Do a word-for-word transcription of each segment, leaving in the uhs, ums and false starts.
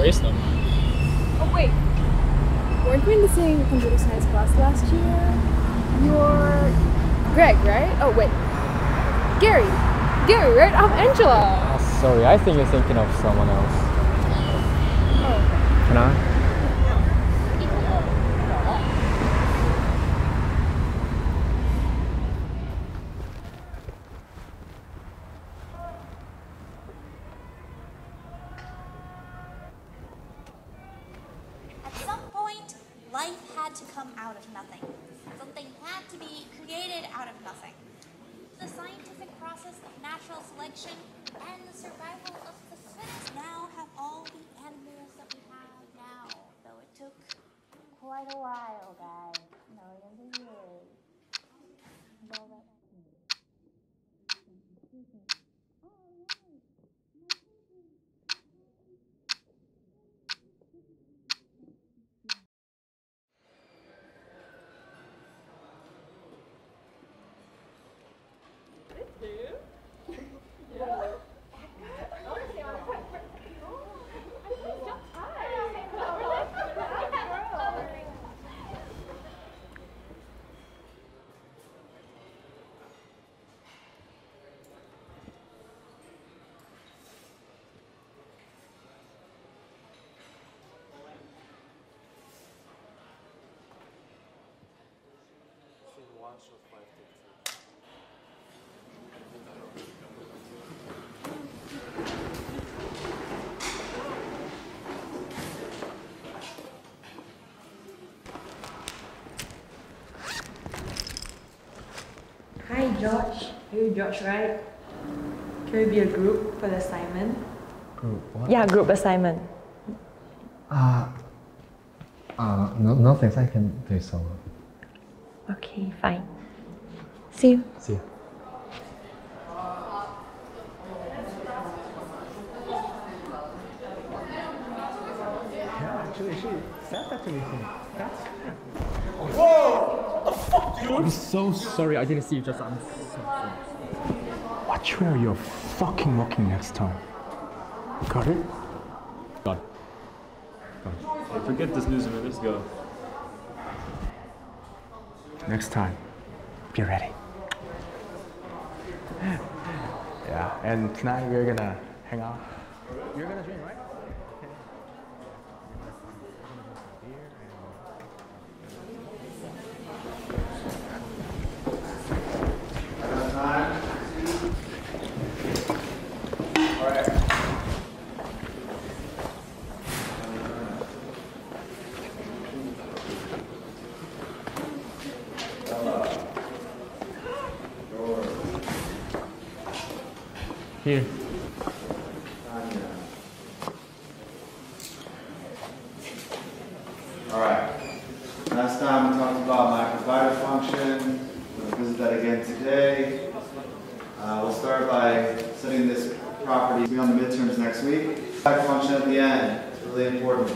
erase them. Oh wait, weren't we in the same computer science class last year? You're Greg, right? Oh wait, Gary. Gary, right? I'm Angela. Oh, sorry, I think you're thinking of someone else. Oh. Can I? At some point, life had to come out of nothing. Something had to be created out of nothing. The scientific process of natural selection and the survival of the fittest now have all the animals that we have now, though it took quite a while, guys. Millions of years. And all that- Hi George, are you George, right? Can we be a group for the assignment? Group what? Yeah, group assignment. Uh, uh, no, no thanks, I can do solo. Okay, fine. See you. See you. Yeah, actually, she said that to me. That's I'm so sorry, I didn't see you just. I'm so sorry. watch where you're fucking walking next time. Got it? God. Hey, forget this news, man. Let's go. Next time, be ready. Yeah, and tonight we're gonna hang out. You're gonna drink, right? Here. Alright, last time we talked about my provider function. We'll visit that again today. Uh, we'll start by setting this property to be on the midterms next week. Provider function at the end, it's really important.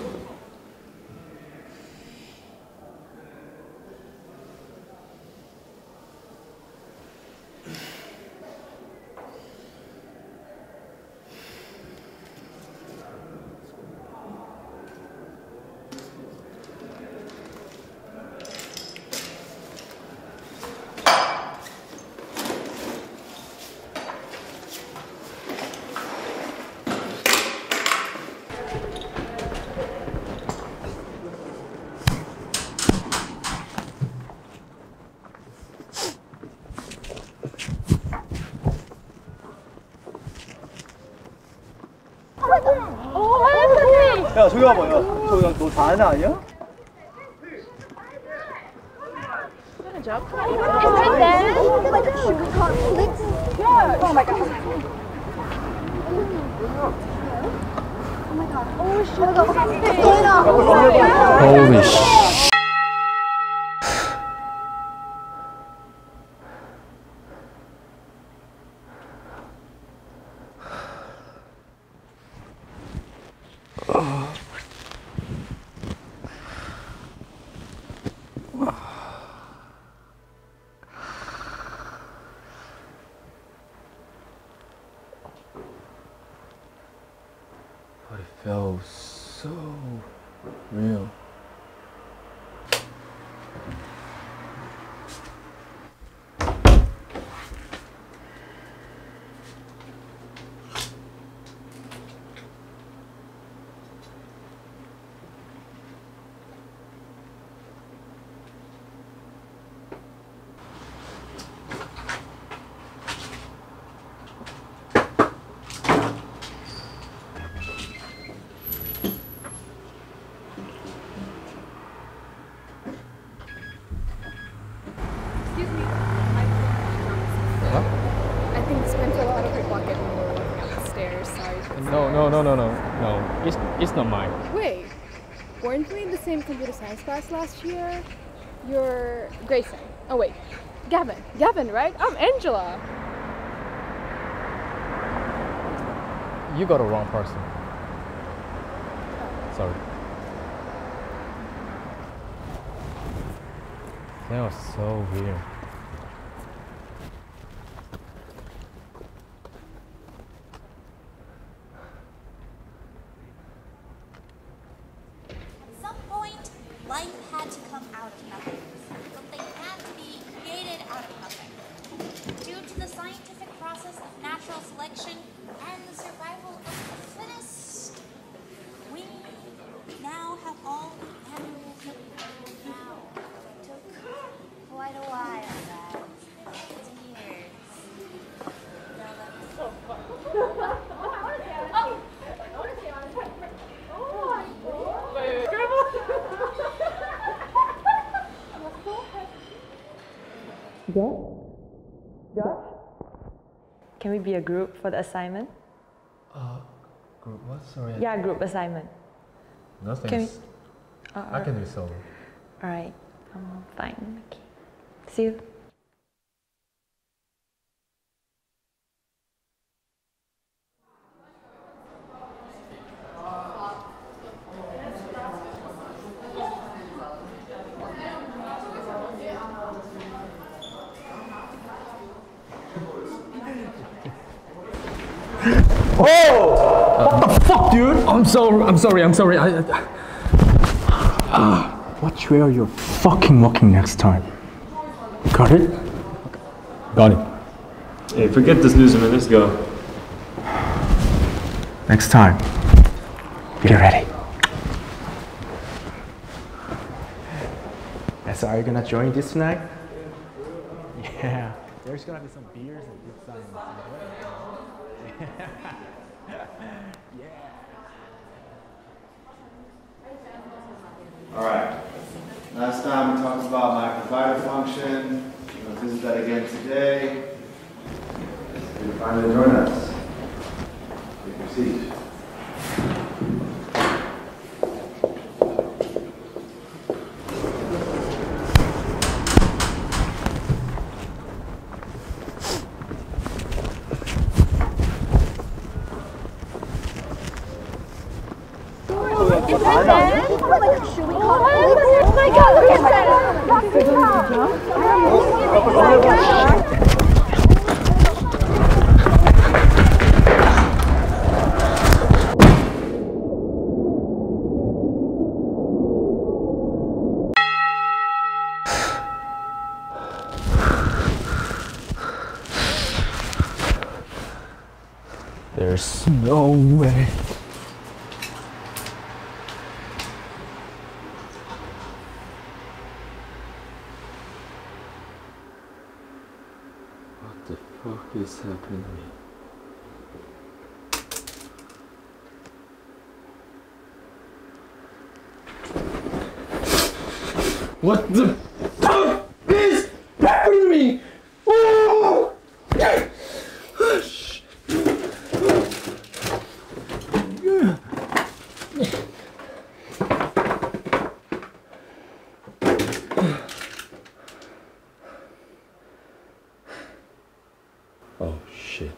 야 저기 와봐. 야 저기 너 잘하는 애 아니야? Good job. Oh my god. Oh my god. Oh shit. Holy shit. But it feels so real. Excuse me. I think this went fell out of your pocket when we were walking up the stairs. Sorry. No, no, no, no, no, no. It's it's not mine. Wait, weren't we in the same computer science class last year? You're Grayson. Oh wait, Gavin. Gavin, right? I'm Angela. You got the wrong person. Sorry. That was so weird. At some point, life had to come out of nothing. Something had to be created out of nothing. Due to the scientific process of natural selection and the survival of the fittest, we now have all the animals that we know now. It took quite a while, guys. Years. So that was Josh? Josh? Can we be a group for the assignment? Uh, group what? Sorry. Yeah, group assignment. Nothing. Can we? Uh, I can do it solo. Alright, um, fine. Okay. See you. What the fuck, dude? I'm so I'm sorry. I'm sorry. I, I, Ah, watch where you're fucking walking next time. Got it? got it. Hey, forget this news a minute. Let's go. Next time, get ready. So are you gonna join this tonight? Yeah. There's gonna be some beers and good times. All right. Last time we talked about my provider function. We're going to visit that again today. You can finally join us. Take your seat. Oh my god, look at that! Oh my god! There's no way. What the fuck is happening to me? What the fuck is happening to me? Oh! Oh shit.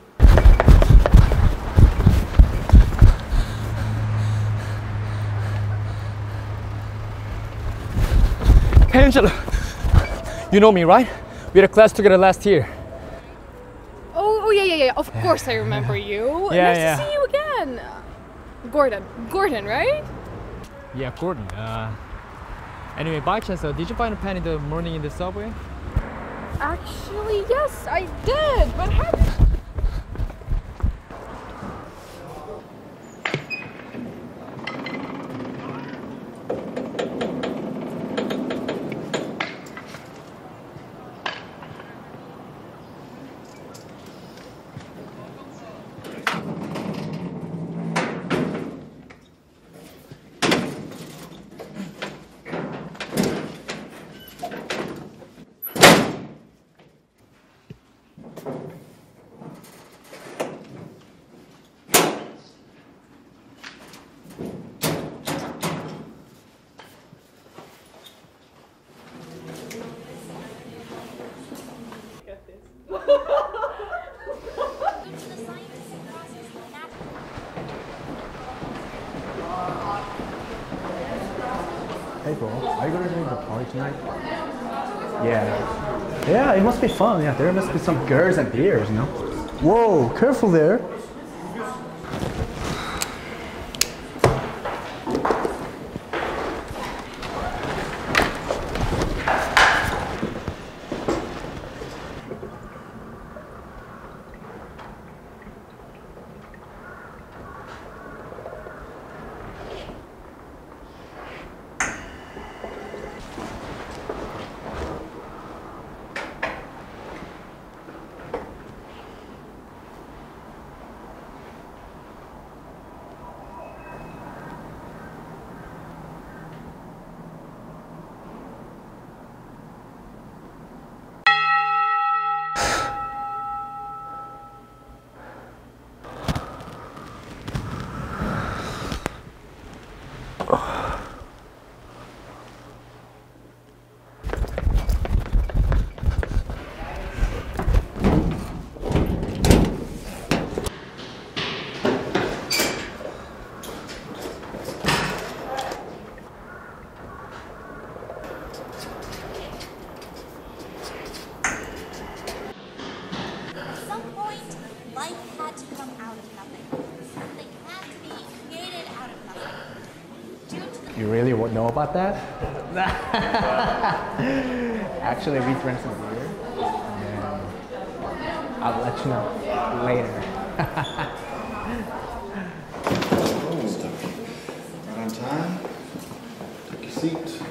Hey Angela, you know me, right? We had a class together last year. Oh, oh yeah, yeah, yeah. Of course I remember you. Yeah, nice yeah. to see you again. Gordon. Gordon, right? Yeah, Gordon. Uh, anyway, by chance, uh, did you find a pen in the morning in the subway? Actually, yes, I did. But how did... Hey bro, are you gonna do the party tonight? Yeah. Yeah, it must be fun. Yeah, there must be some girls and beers, you know? Whoa, careful there. You really won't know about that? Actually, we drank some beer, and I'll let you know later. Right on time. Take your seat.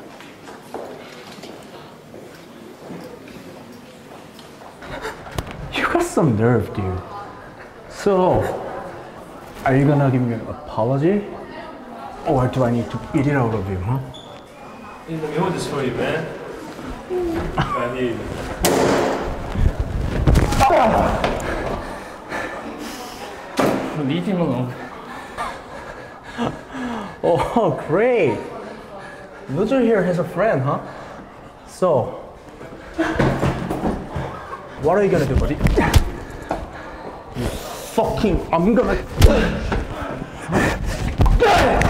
You got some nerve, dude. So, are you gonna give me an apology? Or do I need to beat it out of you, huh? Let me hold this for you, man. I need. Oh, great! Loser here has a friend, huh? So, what are you gonna do, buddy? You fucking... I'm gonna...